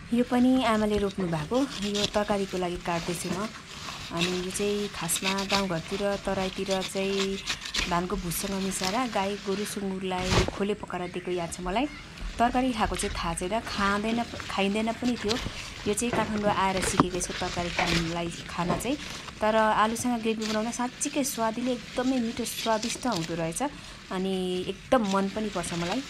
यो पनि आमाले रोप्नु भएको यो तरकारीको लागि काट्दैछु म। अनि यो चाहिँ खासमा गाउँघरतिर तराईतिर चाहिँ धानको भुससँग मिसाएर गाई गोरु सुँगुरलाई खोले पकाएर दिएको याद छ मलाई। तरकारी खाएको चाहिँ थाहा छैन, खाइँदैन पनि थियो। यो चाहिँ काठमाडौँ आएर सिकेको छु तरकारी खान चाहिँ। तर आलुसँग ग्रेभी बनाउँदा साँच्चीकै स्वादिलो एकदमै मिठो स्वादिष्ट हुँदो रहेछ। अनि एकदम मन पनि पर्छ मलाई।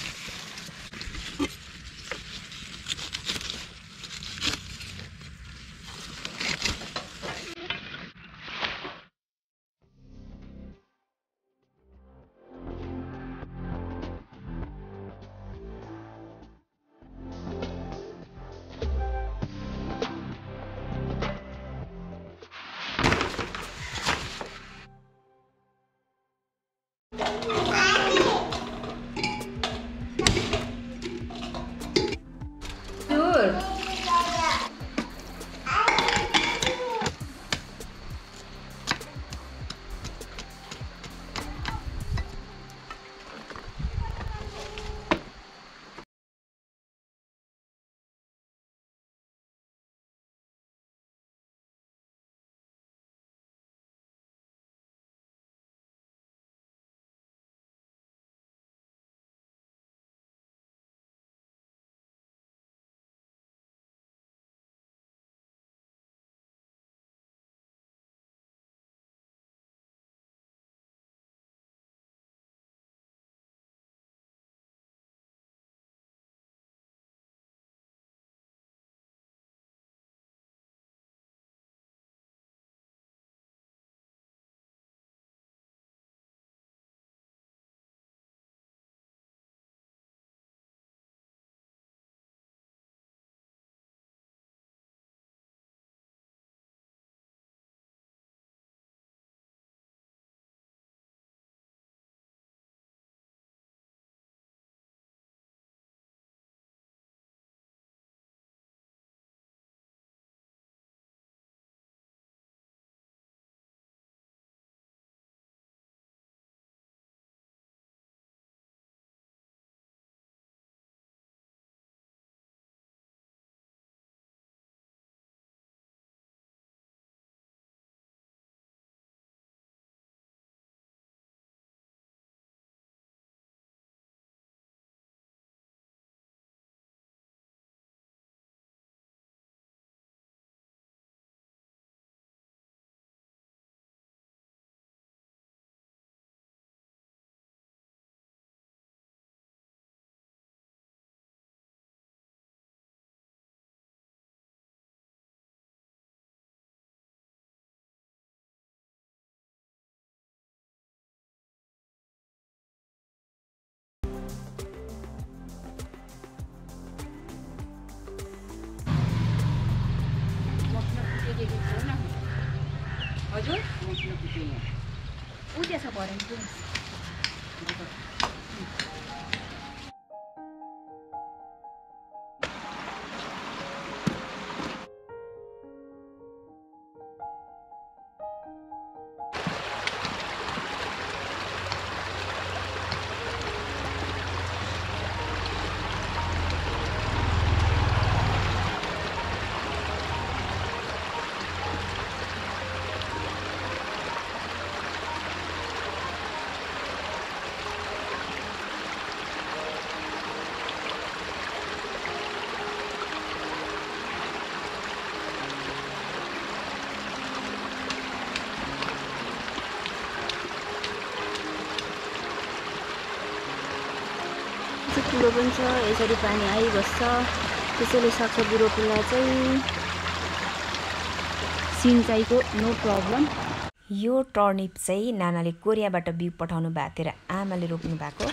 हजुर उ त्यसो भरे ठुलो पनि छ। यसरी पानी आइबस्छ, त्यसैले सागसब्जी रोप्दा चाहिँ सिँचाइको नो प्रब्लम। यो टर्निप चाहिँ नानाले कोरियाबाट बिउ पठाउनु भएको थियो र आमाले रोप्नु भएको।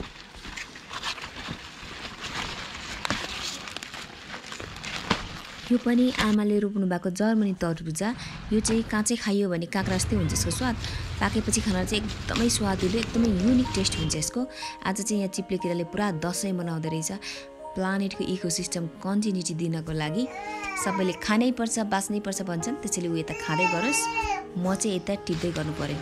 यो पनि आमाले रोप्नु भएको जर्मनी तरबुजा। यो चाहिँ काँचै खाइयो भने काँक्रा जस्तै हुन्छ यसको स्वाद, पाकेपछि खान चाहिँ एकदमै स्वादिलो, एकदमै युनिक टेस्ट हुन्छ यसको। आज चाहिँ यहाँ चिप्ले किराले पुरा दसैँ मनाउँदै रहेछ। प्लानेटको इकोसिस्टम कन्टिन्युटी दिनको लागि सबैले खानै पर्छ, बाँच्नै पर्छ भन्छन्, त्यसैले उ यता खाँदै गरोस्, म चाहिँ यता टिप्दै गर्नु पर्यो।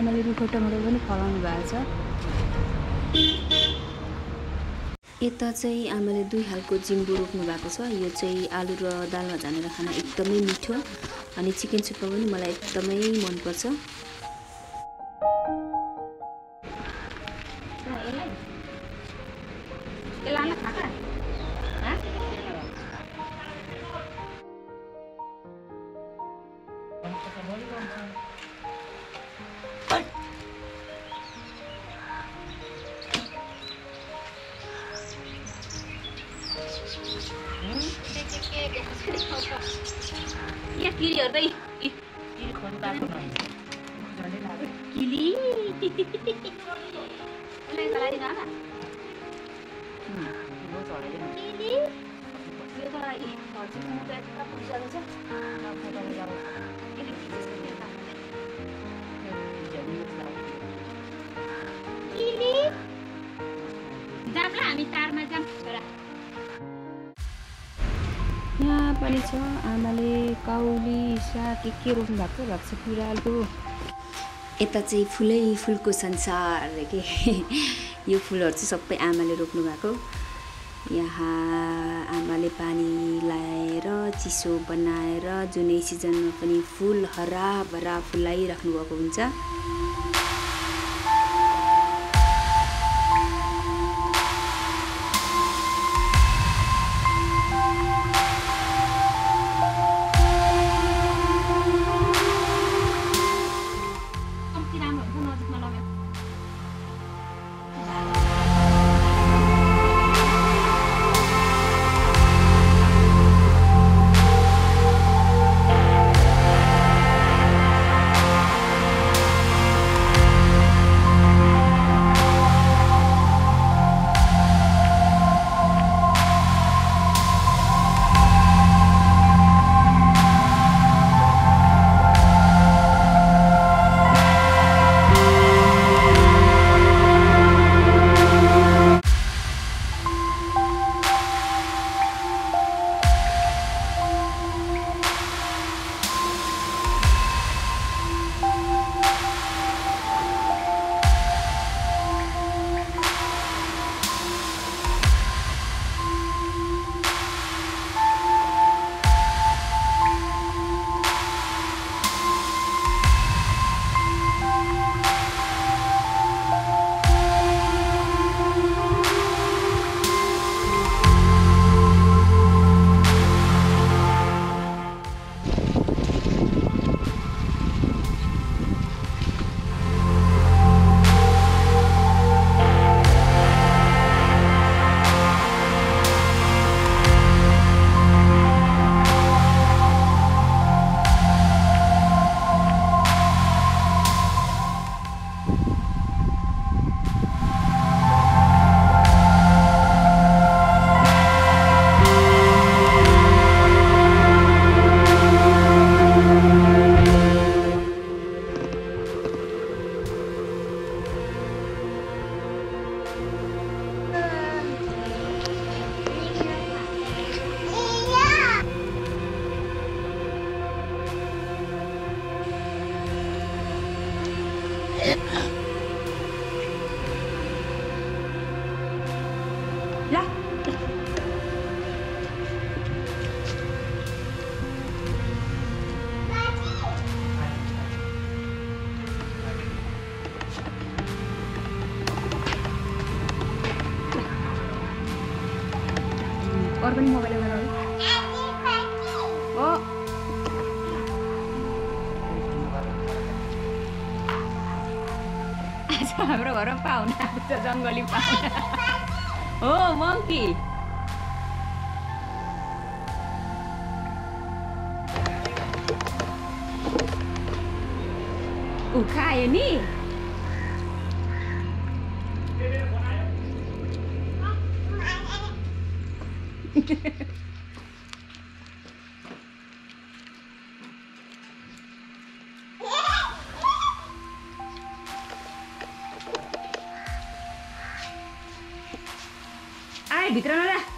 आमाले रुखो टमाटर पनि फलाउनु भएको छ। यता चाहिँ आमाले 2 खालको जिम्बु रोप्नु भएको छ। यो चाहिँ आलु र दालमा झानेर खान एकदमै मिठो अनि चिकन सुपमा पनि मलाई एकदमै मन पर्छ। या किरीहरु त किरी खोज्नु पाएको न किली ले चलाइ न हो चलाइ किली यो त हर्ची म त यता पुगिसकेको छ न फोटो जाऊ किली किली जाप्ला हामी तारमा जाम छोरा। यहाँ पनि छ आमाले काउली साग के रोप्नु भएको छ पिरालको। यता चाहिँ फुलै फुलको संसार के यो फुलहरू चाहिँ सबै आमाले रोप्नु भएको। यहाँ आमाले पानी लाएर चिसो बनाएर जुनै सिजनमा पनि फुल हराभरा फुलाइराख्नु भएको हुन्छ। और पनि मोबाइल लगाऊ ओ आज हाम्रो घरमा पाहुना आएको छ जंगली पाहुना हो मंकी उ खायो नि आए भित्र नला